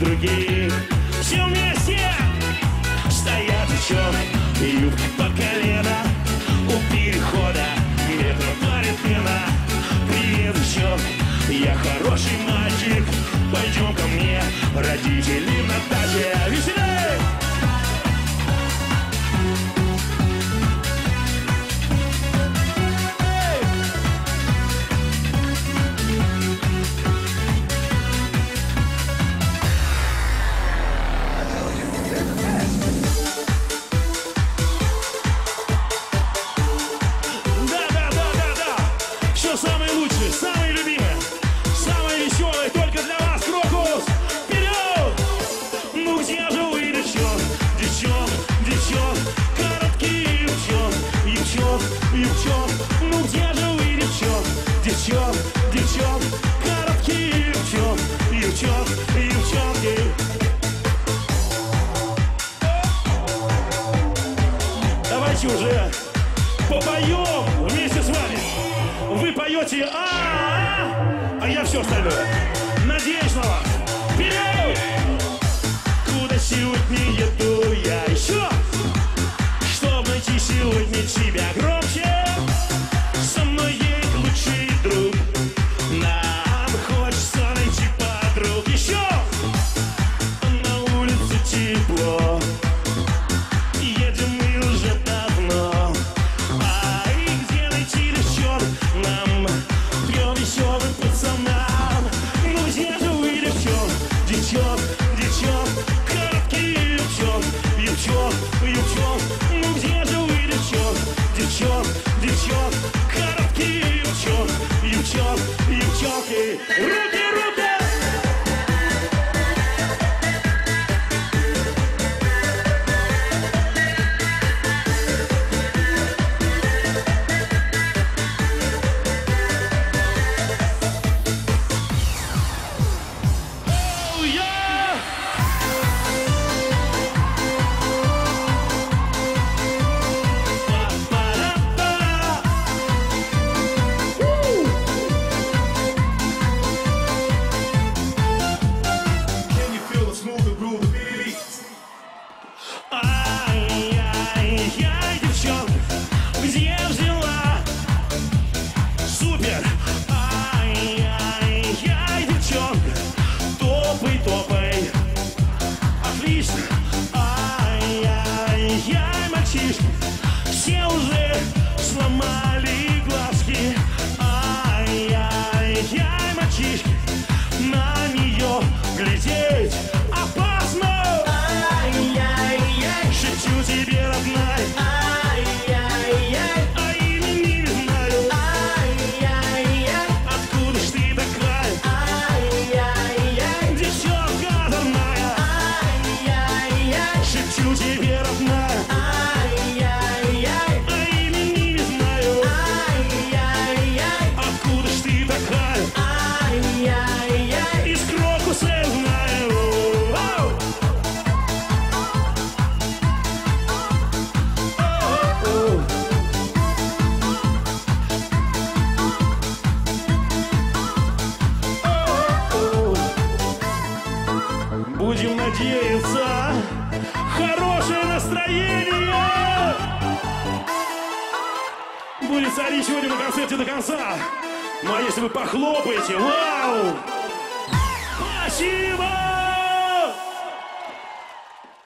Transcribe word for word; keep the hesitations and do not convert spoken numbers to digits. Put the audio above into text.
других. Все вместе стоят девчонки, юбки по колено, у перехода метро паритена. Привет, девчонки, я хороший мальчик, пойдем ко мне, родители на даче. Веселей! Девчон, девчон, короткие девчон, девчон, девчонки. Давайте уже попоем вместе с вами. Вы поете а, а я все остальное. Надеюсь на вас. Вперед! Куда сегодня еду я еще? Чтоб найти сегодня тебя громче. Со мной есть лучший друг. Нам хочется найти подруг. Еще на улице тепло. Едем мы уже давно. А и где найти девчонок нам, трем веселым пацанам? Ну где же вы, девчон, девчон, девчон, короткие девчон, девчон, девчон? Ну где же вы, девчон, девчон, девчон, короткие девчон, девчон, девчонки? Руки, руки! Все уже сломали глазки. Ай-яй-яй, мальчишки, на нее глядеть опасно. Ай-яй-яй, шепчу тебе, родная. Ай-яй-яй, а имени не знаю. Ай-яй-яй, откуда ж ты такая? Ай-яй-яй, девчонка озорная. Ай-яй-яй, шепчу тебе, родная. Будем надеяться, хорошее настроение будет царить сегодня на концерте до конца. Ну а если вы похлопаете, вау! Спасибо!